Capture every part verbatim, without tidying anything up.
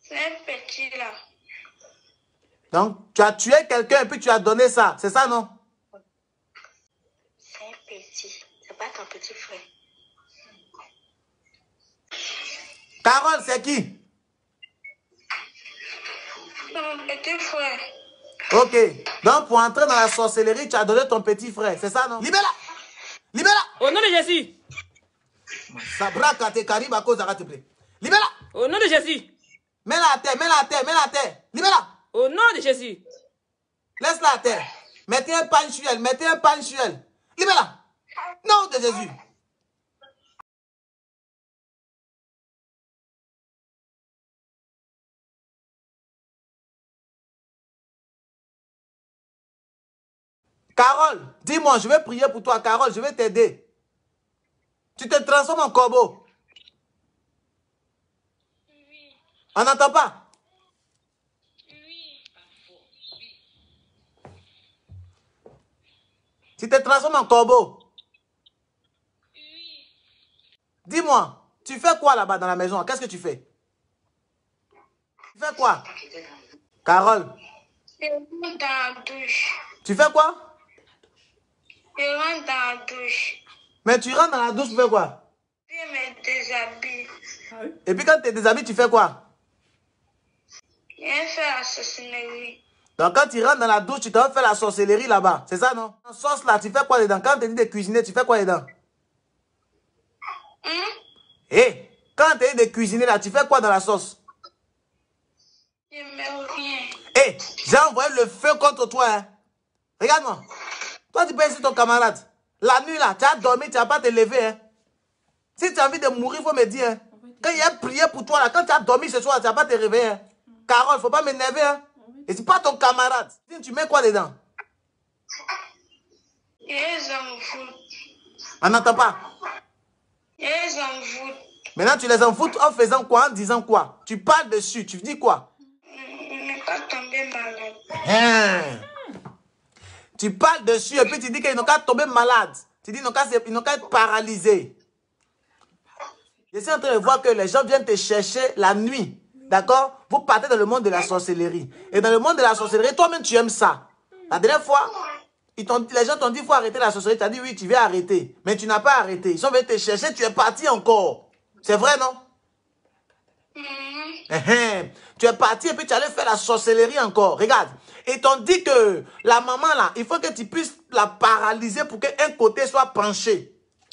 C'est un petit là. Donc, tu as tué quelqu'un et puis tu as donné ça. C'est ça, non? C'est un petit. C'est pas ton petit frère. Carole, c'est qui? Mon petit frère. Ok. Donc, pour entrer dans la sorcellerie, tu as donné ton petit frère. C'est ça, non? Libère-la! Libère-la! Au nom de Jésus. Sabra kate kariba à cause de plaît. Libère-la! Au nom de Jésus. Mets-la à terre, mets-la à terre, mets-la à terre. Libère-la! Au nom de Jésus. Laisse-la à terre. Mettez un pan sur elle, mettez un pan sur elle. Libère-la! Nom de Jésus. Carole, dis-moi, je vais prier pour toi. Carole, je vais t'aider. Tu te transformes en corbeau. Oui. On n'entend pas? Oui. Tu te transformes en corbeau. Oui. Dis-moi, tu fais quoi là-bas dans la maison? Qu'est-ce que tu fais? Tu fais quoi? Carole. Je rentre dans la douche. Tu fais quoi? Je rentre dans la douche. Mais tu rentres dans la douche, tu fais quoi? Je me déshabille. Et puis quand tu te déshabilles, tu fais quoi? Je fais la sorcellerie. Donc quand tu rentres dans la douche, tu t'en fais la sorcellerie là-bas. C'est ça, non? En sauce là, tu fais quoi dedans? Quand tu te dis de cuisiner, tu fais quoi dedans? Hum? Hé, hey, quand tu te dis de cuisiner là, tu fais quoi dans la sauce? Je ne mets rien. Hé, hey, j'ai envoyé le feu contre toi. Hein. Regarde-moi. Toi, tu peux essayer ton camarade. La nuit là, tu as dormi, tu n'as pas te lever. Hein. Si tu as envie de mourir, il faut me dire. Hein. Quand il y a prié pour toi là, quand tu as dormi ce soir, tu n'as pas te réveiller. Hein. Carole, il ne faut pas m'énerver. Hein. Et c'est pas ton camarade. Tu mets quoi dedans? Je les envoûte. On n'entend pas. Je les envoûte. Maintenant, tu les envoûtes en faisant quoi? En disant quoi? Tu parles dessus. Tu dis quoi? Je n'ai pas tombé malade. Hein. Tu parles dessus et puis tu dis qu'ils n'ont qu'à tomber malades. Tu dis qu'ils n'ont qu'à être paralysés. Je suis en train de voir que les gens viennent te chercher la nuit. D'accord? Vous partez dans le monde de la sorcellerie. Et dans le monde de la sorcellerie, toi-même, tu aimes ça. La dernière fois, ils les gens t'ont dit qu'il faut arrêter la sorcellerie. Tu as dit oui, tu vas arrêter. Mais tu n'as pas arrêté. Ils sont venus te chercher, tu es parti encore. C'est vrai, non? Mm-hmm. Tu es parti et puis tu allais faire la sorcellerie encore. Regarde. Et t'ont dit que la maman là, il faut que tu puisses la paralyser pour qu'un côté soit penché.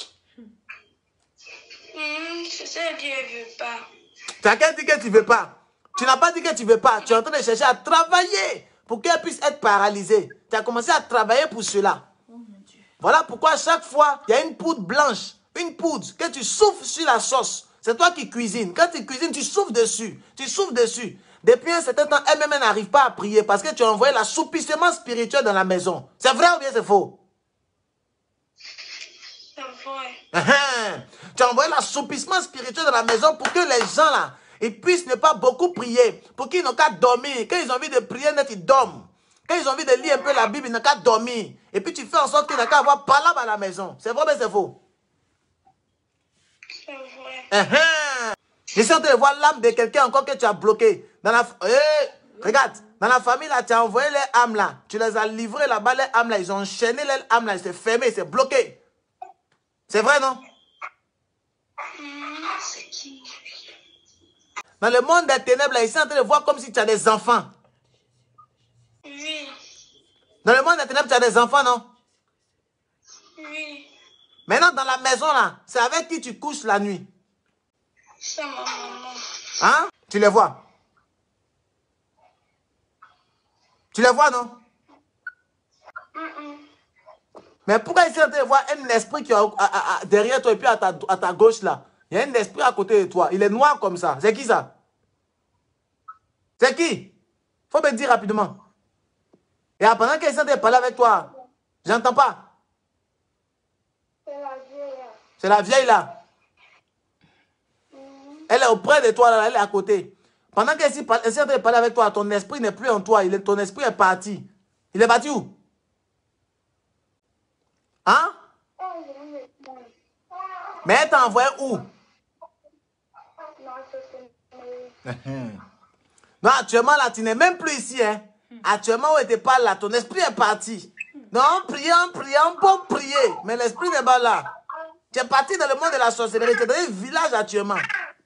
Mmh, c'est ça que je ne veux pas. Tu as qu'à dire que tu ne veux pas. Tu n'as pas dit que tu ne veux pas. Tu es en train de chercher à travailler pour qu'elle puisse être paralysée. Tu as commencé à travailler pour cela. Oh, mon Dieu. Voilà pourquoi à chaque fois, il y a une poudre blanche, une poudre que tu souffles sur la sauce. C'est toi qui cuisines. Quand tu cuisines, tu souffles dessus. Tu souffles dessus. Depuis un certain temps, elle-même n'arrive pas à prier parce que tu as envoyé l'assoupissement spirituel dans la maison. C'est vrai ou bien c'est faux? C'est vrai. Uh-huh. Tu as envoyé l'assoupissement spirituel dans la maison pour que les gens là, ils puissent ne pas beaucoup prier. Pour qu'ils n'ont qu'à dormir. Quand ils ont envie de prier, net, ils dorment. Quand ils ont envie de lire un peu la Bible, ils n'ont qu'à dormir. Et puis tu fais en sorte qu'ils n'ont qu'à avoir palabre à la maison. C'est vrai ou bien c'est faux? C'est vrai. Uh-huh. Je suis en train de voir l'âme de quelqu'un encore que tu as bloqué. Dans la... Hey, regarde, dans la famille là, tu as envoyé les âmes là. Tu les as livrées là-bas, les âmes là. Ils ont enchaîné les âmes là. Ils s'est fermé, c'est bloqué. C'est vrai, non? Mmh, c'est qui? Dans le monde des ténèbres là, ils sont en train de voir comme si tu as des enfants. Oui. Dans le monde des ténèbres, tu as des enfants, non? Oui. Maintenant, dans la maison là, c'est avec qui tu couches la nuit? C'est ma maman. Hein? Tu les vois? Tu les vois, non? Mm-mm. Mais pourquoi ici, on te voit un esprit qui est à, à, à, derrière toi et puis à ta, à ta gauche là? Il y a un esprit à côté de toi. Il est noir comme ça. C'est qui ça? C'est qui? Faut me dire rapidement. Et pendant qu'elle est en train de parler avec toi, j'entends pas. C'est la vieille. C'est la vieille là. Mm. Elle est auprès de toi là, elle est à côté. Pendant qu'elle est en train de parler avec toi, ton esprit n'est plus en toi. Il est, ton esprit est parti. Il est parti où? Hein? Mais elle t'a envoyé où? Non, actuellement, là, tu n'es même plus ici. Hein. Actuellement, où tu n'es pas là, ton esprit est parti. Non, priant, priant, bon prier. Mais l'esprit n'est pas là. Tu es parti dans le monde de la sorcellerie. Tu es dans un village actuellement.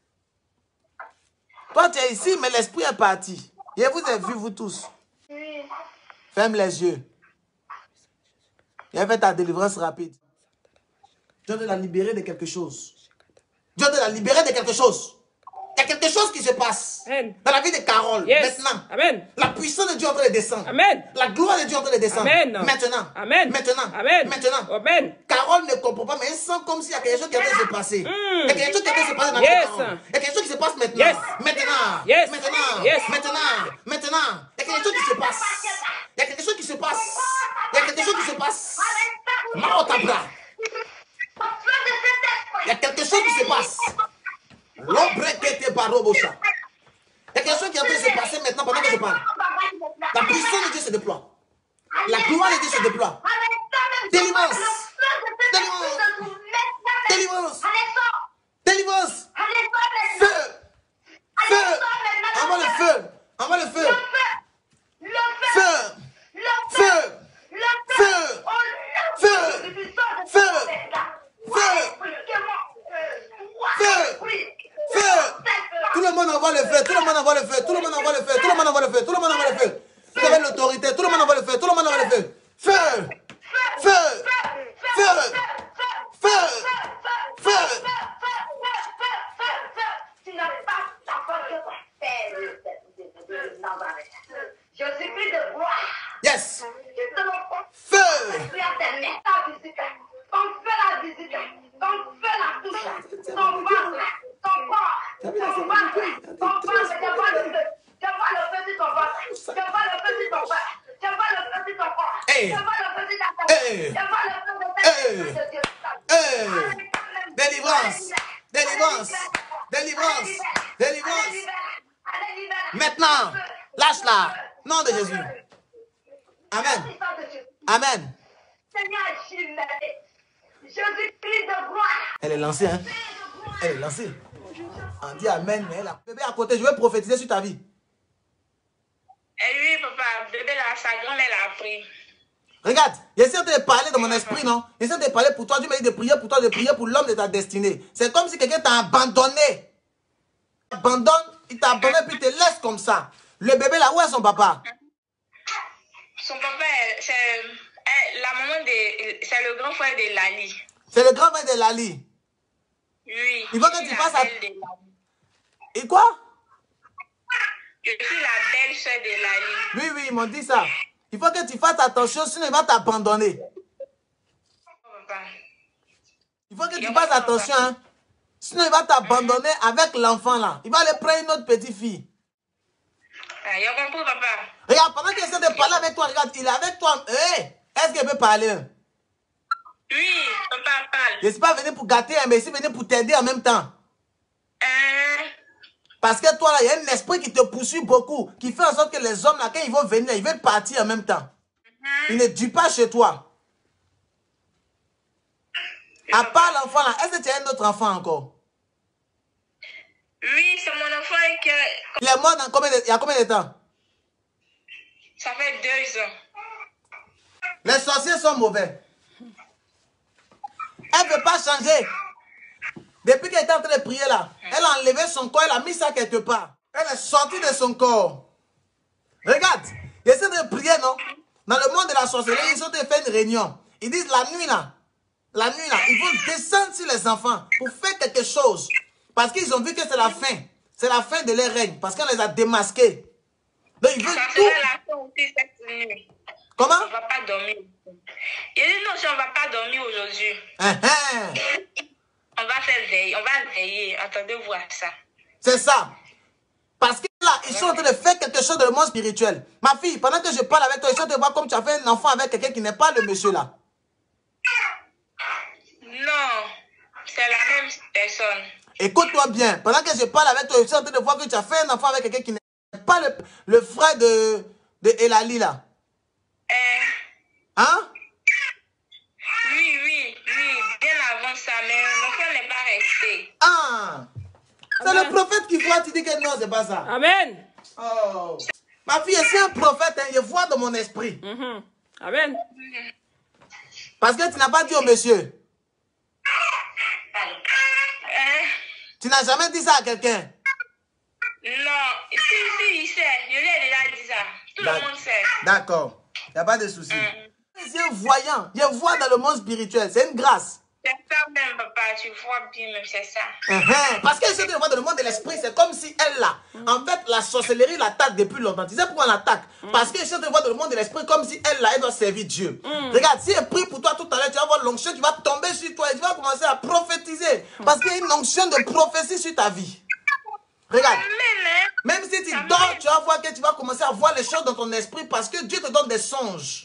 Toi, tu es ici, mais l'esprit est parti. Je vous ai vu, vous tous. Oui. Ferme les yeux. J'ai fait ta délivrance rapide. Dieu doit la libérer de quelque chose. Dieu doit la libérer de quelque chose. Il y a quelque chose qui se passe Amen. dans la vie de Carole. Yes. Maintenant. Amen. La puissance de Dieu est en train de descendre. Amen. La gloire de Dieu est en train de descendre. Amen. Maintenant. Amen. Maintenant. Amen. Maintenant. Amen. Carole ne comprend pas, mais elle sent comme s'il y a quelque chose qui est en train de se passer. Mm. Il y a quelque chose qui est en train de se passer dans Yes. la Carole. Il y a quelque chose qui se passe maintenant. Yes. Maintenant. Yes. Maintenant. Yes. Maintenant. Maintenant. Il y a quelque chose qui se passe. Il y a quelque chose qui se passe. Il y a quelque chose qui se passe. Marotabra. Il y a quelque chose qui se passe. L'ombre qui était barobocha. Il y a quelque chose qui est en train de se passer maintenant pendant que je parle. La puissance de Dieu se déploie. La gloire de Dieu se déploie. Délivrance. Délivrance. Délivrance. Délivrance. Feu. Feu. Envoie le feu. Envoie le feu. Feu. Feu. Feu. Feu. Feu. Feu. Feu. Feu. Tout le monde envoie le feu. Tout le monde envoie le feu. Tout le monde envoie le feu. Tout le monde envoie le feu. Tout le monde envoie le feu. Vous avez l'autorité. Tout le monde envoie le feu. Tout le monde envoie le feu. Feu. Feu. Feu. Feu. Feu. Tu n'as pas ta force. Je suis plus de bois. Yes. Je te l'envoie. Feu. Ton feu la visite, ton feu la touche, ton ventre, ton corps, ton ventre, ton ventre, je vois le feu, je vois le feu sur ton ventre, je vois le feu sur ton ventre, je vois le feu sur ton corps, Hey. je vois le feu sur ta tête, Hey. je vois le feu de ta Hey. de Dieu. Hey. Délivrance. Délivrance. Délivrance. Délivrance. Maintenant. Lâche-la. Nom de Jésus. Amen. Amen. Seigneur, Jésus-Christ de gloire. Elle est lancée, hein? Elle est lancée. On dit Amen, mais elle a... Bébé à côté, je vais prophétiser sur ta vie. Et oui, papa, bébé, là, sa grand-mère l'a pris. Regarde, j'essaie de parler dans mon esprit, non? J'essaie de parler pour toi, Dieu m'a dit de prier pour toi, de prier pour l'homme de ta destinée. C'est comme si quelqu'un t'a abandonné. Il t'abandonne, il t'a abandonné, puis il te laisse comme ça. Le bébé là, où est son papa? Son papa, c'est la maman de... C'est le grand frère de Lali. C'est le grand frère de Lali. Oui. Il faut que tu fasses à... Et quoi? Je suis la belle-sœur de Lali. Oui, oui, ils m'ont dit ça. Il faut que tu fasses attention, sinon il va t'abandonner. Papa. Il faut que tu fasses attention, hein. Sinon il va t'abandonner avec l'enfant là. Il va aller prendre une autre petite fille. Ah, il a compris, papa. Regarde, pendant qu'il essaie de parler avec toi, regarde, il est avec toi. Hey, est-ce qu'il peut parler? Oui, papa parle. Je ne suis pas venu pour gâter, mais je suis venu pour t'aider en même temps. Hein? Parce que toi, là, il y a un esprit qui te poursuit beaucoup, qui fait en sorte que les hommes, là, quand ils vont venir, ils veulent partir en même temps. Ils ne durent pas chez toi. À part l'enfant, là, est-ce que tu as un autre enfant encore? Oui, c'est mon enfant que... Il est mort dans combien de... il y a combien de temps? Ça fait deux ans. Les sorciers sont mauvais. Elle ne veut pas changer. Depuis qu'elle était en train de prier là, elle a enlevé son corps, elle a mis ça quelque part. Elle est sortie de son corps. Regarde, ils essaient de prier, non? Dans le monde de la sorcellerie, ils ont fait une réunion. Ils disent la nuit là, la nuit là, ils vont descendre sur les enfants pour faire quelque chose. Parce qu'ils ont vu que c'est la fin. C'est la fin de leur règne. Parce qu'on les a démasqués. Donc ils veulent Ça tout. sera la fin aussi cette nuit. Comment? On ne va pas dormir. Il dit non, si on ne va pas dormir aujourd'hui. Hein, hein. On va faire veiller. On va veiller. Attendez voir ça. C'est ça. Parce que là, ils sont en train de faire quelque chose dans le monde spirituel. Ma fille, pendant que je parle avec toi, ils sont en train de voir comme tu as fait un enfant avec quelqu'un qui n'est pas le monsieur là. Non, c'est la même personne. Écoute-moi bien. Pendant que je parle avec toi, ils sont en train de voir que tu as fait un enfant avec quelqu'un qui n'est pas le, le frère de, de Elali là. Euh, Hein? oui, oui, oui. Bien avant ça, mais l'enfant n'est pas resté. Ah! C'est le prophète qui voit, tu dis que non, c'est pas ça. Amen. Oh. Ma fille, c'est un prophète, hein, je vois dans mon esprit. Mm-hmm. Amen. Parce que tu n'as pas dit au monsieur. Hein? Tu n'as jamais dit ça à quelqu'un. Non, si, si, il sait. Je lui ai déjà dit ça. Tout le monde sait. D'accord. Il n'y a pas de souci. Mm. C'est un voyant. Je vois dans le monde spirituel. C'est une grâce. C'est ça même, papa. Tu vois bien même, c'est ça. Uh-huh. Parce qu'elle se voit dans le monde de l'esprit, c'est comme si elle là. En fait, la sorcellerie l'attaque depuis longtemps. Tu sais pourquoi elle l'attaque? Mm. Parce qu'elle se voit dans le monde de l'esprit comme si elle là, elle doit servir Dieu. Mm. Regarde, si elle prie pour toi tout à l'heure, tu vas voir l'onction qui va tomber sur toi et tu vas commencer à prophétiser. Parce qu'il y a une onction de prophétie sur ta vie. Regarde. Même si tu dors, tu vas voir que tu vas commencer à voir les choses dans ton esprit parce que Dieu te donne des songes.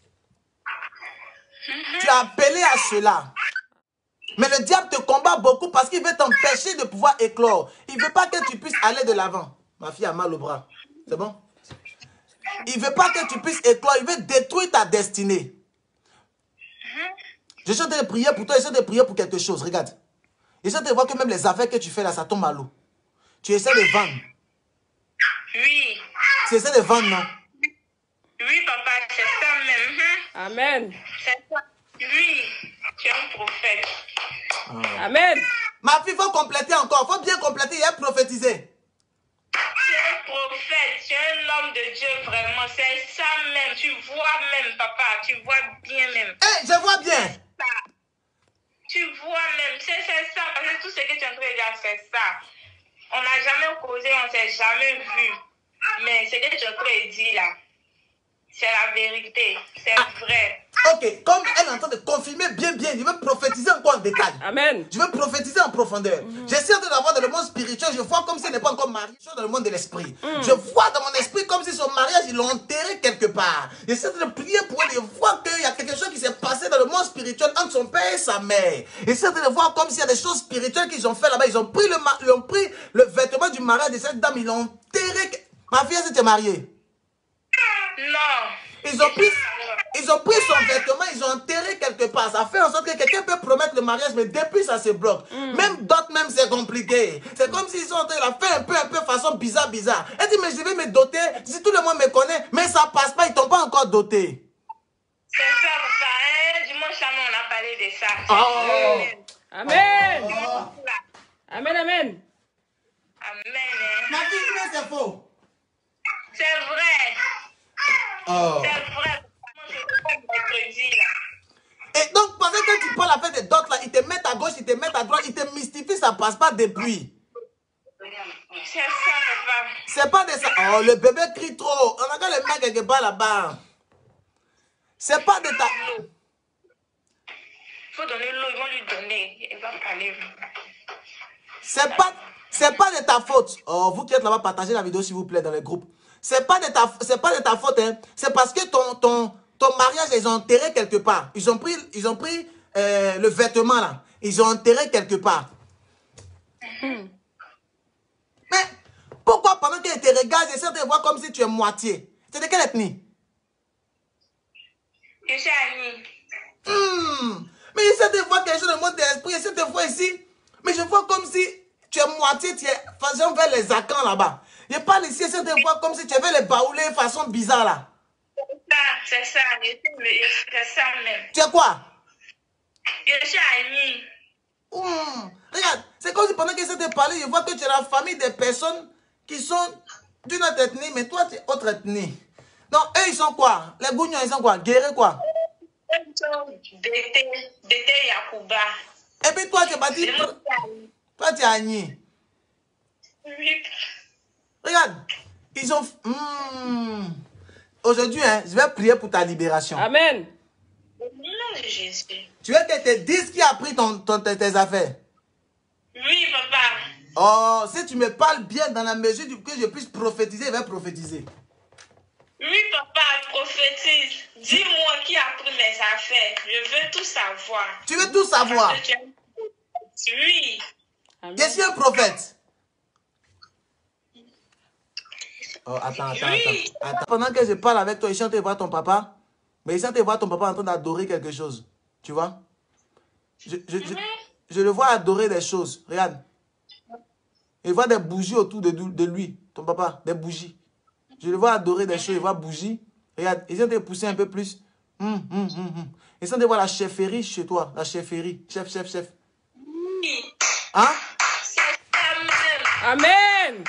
Mm-hmm. Tu as appelé à cela. Mais le diable te combat beaucoup parce qu'il veut t'empêcher de pouvoir éclore. Il ne veut pas que tu puisses aller de l'avant. Ma fille a mal au bras. C'est bon? Il ne veut pas que tu puisses éclore. Il veut détruire ta destinée. Je suis en train de prier pour toi. Je suis en train de prier pour quelque chose. Regarde. Je suis en train de voir que même les affaires que tu fais là, ça tombe à l'eau. Tu essaies de vendre. Oui. Tu essaies de vendre, non? Oui, papa, c'est ça même. Amen. C'est ça. Oui. Tu es un prophète. Ah. Amen. Ma fille, il faut compléter encore. Il faut bien compléter et prophétiser. Tu es un prophète. Tu es un homme de Dieu, vraiment. C'est ça même. Tu vois même, papa. Tu vois bien même. Eh, hey, je vois bien. Tu vois même. C'est ça. Parce que tout ce que tu es en train de dire, c'est ça. On n'a jamais causé, on ne s'est jamais vu. Mais ce que tu es en train de dire là, c'est la vérité. C'est ah. vrai. Ok, comme elle est en train de confirmer bien, bien, je veux prophétiser encore en détail. Amen. Je veux prophétiser en profondeur. Mm. J'essaie d'avoir dans le monde spirituel, je vois comme si elle n'est pas encore mariée, dans le monde de l'esprit. Mm. Je vois dans mon esprit comme si son mariage, ils l'ont enterré quelque part. J'essaie de prier pour elle, je vois qu'il y a quelque chose qui s'est passé dans le monde spirituel entre son père et sa mère. J'essaie de voir comme s'il y a des choses spirituelles qu'ils ont fait là-bas. Ils ont pris le, ils ont pris le vêtement du mariage de cette dame, ils l'ont enterré. Ma fille, elle s'était mariée. Non. Ils ont pris, ils ont pris son vêtement, ils ont enterré quelque part. Ça fait en sorte que quelqu'un peut promettre le mariage, mais depuis ça se bloque. Mm. Même d'autres, même c'est compliqué. C'est comme s'ils sont en train de faire un peu, un peu façon bizarre, bizarre. Elle dit, mais je vais me doter, si tout le monde me connaît, mais ça passe pas, ils t'ont pas encore doté. C'est ça, papa. Hein? Dimanche, on a parlé de ça. Oh. Amen. Oh. Amen, amen. Amen. Ma fille, mais c'est faux. C'est vrai. Oh. C'est vrai. Et donc, pendant que tu parles avec des d'autres là, ils te mettent à gauche, ils te mettent à droite, ils te mystifient, ça passe pas depuis. C'est ça, papa. C'est pas de ça. Oh, le bébé crie trop. On a quand le mec quelque part là-bas. C'est pas de ta... Il faut donner l'eau, ils vont lui donner. Il va parler. C'est pas, c'est pas de ta faute. Oh, vous qui êtes là-bas, partagez la vidéo s'il vous plaît dans les groupes. C'est pas de ta, c'est pas de ta faute, hein. C'est parce que ton, ton, ton mariage, ils ont enterré quelque part. Ils ont pris, ils ont pris euh, le vêtement là. Ils ont enterré quelque part. Mm. Mais pourquoi pendant qu'ils te regardent, ils essaient de voir comme si tu es moitié? C'est de quelle ethnie? Je suis Annie. Mm. Mais ils essaient de voir quelque chose dans le monde de l'esprit. Ils essaient de voir ici. Mais je vois comme si tu es moitié, tu es façon vers les acans là-bas. Je parle ici, c'est de voir comme si tu avais les baoulés de façon bizarre là. C'est ça, c'est ça même. Tu es quoi? Je suis Annie. Mmh. Regarde, c'est comme si pendant que j'essaie de parler, je vois que tu es la famille des personnes qui sont d'une autre ethnie, mais toi tu es autre ethnie. Donc eux ils sont quoi? Les Gougnons ils sont quoi? Guérés quoi? Ils sont d'été Yakuba. Et puis toi tu es bâti. Toi tu es Annie. Oui. Regarde, ils ont... Mmh. Aujourd'hui, hein, je vais prier pour ta libération. Amen. Au nom de Jésus. Tu veux que te dise qui a pris ton, ton, tes affaires? Oui, papa. Oh, si tu me parles bien dans la mesure que je puisse prophétiser, je vais prophétiser. Oui, papa, prophétise. Dis-moi qui a pris mes affaires. Je veux tout savoir. Tu veux tout savoir? Oui. Amen. Je suis un prophète. Oh, attends, attends, oui. attends, attends. Pendant que je parle avec toi, je suis en train de voir ton papa. Mais je suis en train de voir ton papa en train d'adorer quelque chose. Tu vois? Je, je, je, je le vois adorer des choses. Regarde. Il voit des bougies autour de, de lui, ton papa, des bougies. Je le vois adorer des choses, il voit bougies. Regarde, ils ont été poussés un peu plus. Hum, hum, hum, hum. Ils sont de voir la chefferie chez toi, la chefferie. Chef, chef, chef. Oui. Hein? C'est ça même. Amen.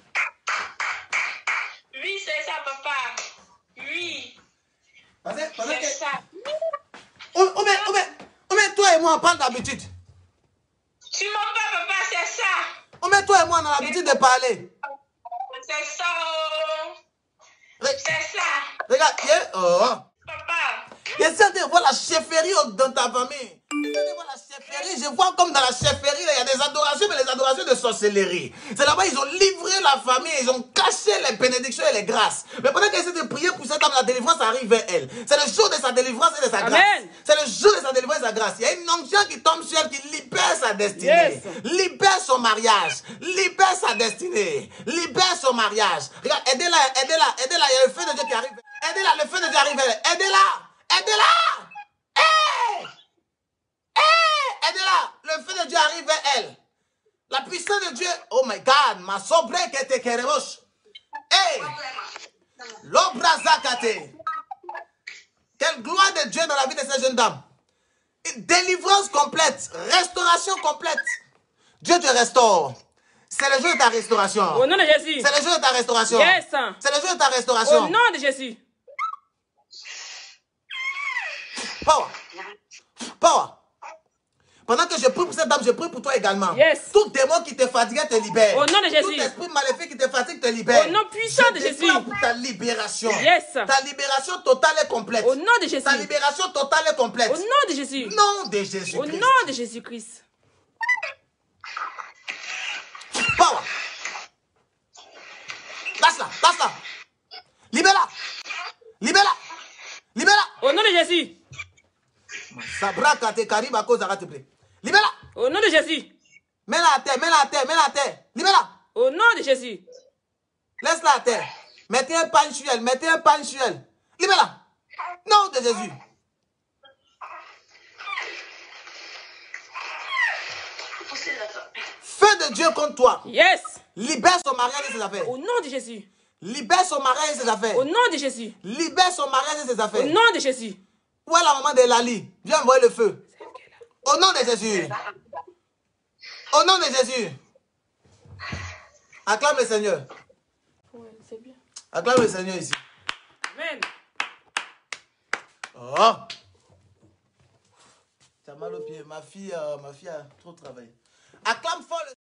Oui, c'est ça, papa. Oui. Parce que, parce C'est que... ça. Oh, oh, mais, oh, mais, oh, mais toi et moi, on parle d'habitude. Tu m'en pas, papa, c'est ça. Oh, mais toi et moi, on a l'habitude de parler. C'est ça. oh. C'est ça. Regarde, yeah. Oh. Papa. J'essaie de voir la chefferie dans ta famille. J'essaie de voir la chefferie. Je vois comme dans la chefferie, là, il y a des adorations, mais les adorations de sorcellerie. C'est là-bas, ils ont livré la famille, ils ont caché les bénédictions et les grâces. Mais pendant qu'elle essaie de prier pour cette dame, la délivrance arrive vers elle. C'est le jour de sa délivrance et de sa grâce. Amen. C'est le jour de sa délivrance et de sa grâce. Il y a une onction qui tombe sur elle, qui libère sa destinée. Yes. Libère son mariage. Libère sa destinée. Libère son mariage. Regarde, aidez-la, aidez-la, aidez-la. Il y a le feu de Dieu qui arrive. Aidez-la, le feu de Dieu arrive vers elle. Aidez-la. Aidez-la. Hey! Hey! Aidez-la. Le feu de Dieu arrive vers elle. La puissance de Dieu. Oh my God. Ma sobre que te queremos. Hey! L'obrazakate. Quelle gloire de Dieu dans la vie de cette jeune dame. Une délivrance complète. Restauration complète. Dieu te restaure. C'est le jour de ta restauration. Au nom de Jésus. C'est le jour de ta restauration. Yes. C'est le jour de ta restauration. Au nom de Jésus. Power. Power. Pendant que je prie pour cette dame, je prie pour toi également. Yes. Tout démon qui te fatigue te libère. Au nom de Jésus. Tout esprit maléfique qui te fatigue te libère. Au nom puissant je de Jésus. déclare pour ta libération. Yes. Ta libération totale et complète. Au nom de Jésus. Ta libération totale et complète. Au nom de Jésus. Nom de Jésus-Christ. Au nom de Jésus-Christ. Power. Lâche-la, lâche-la. Libère-la. Libère-la. Libère-la. Au nom de Jésus. Sabra kate kariba à cause de plaît. Libère-la. Au nom de Jésus. Mets-la à terre, mets-la à terre, mets-la à terre. Libère-la. Au nom de Jésus. Laisse-la à terre. Mettez un pain sur elle, mettez un pain sur elle. Libère-la. Nom de Jésus. Feu de Dieu contre toi. Yes. Libère son mariage et ses affaires. Au nom de Jésus. Libère son mariage et ses affaires. Au nom de Jésus. Libère son mariage et ses Au affaires. nom de Jésus. Où est la maman de Lali? Viens envoyer le feu. Au nom de Jésus. Au nom de Jésus. Acclame le Seigneur. Ouais, c'est bien. Acclame le Seigneur ici. Amen. Oh. Tu as mal au pied. Ma fille, euh, ma fille a trop travaillé. Acclame fort le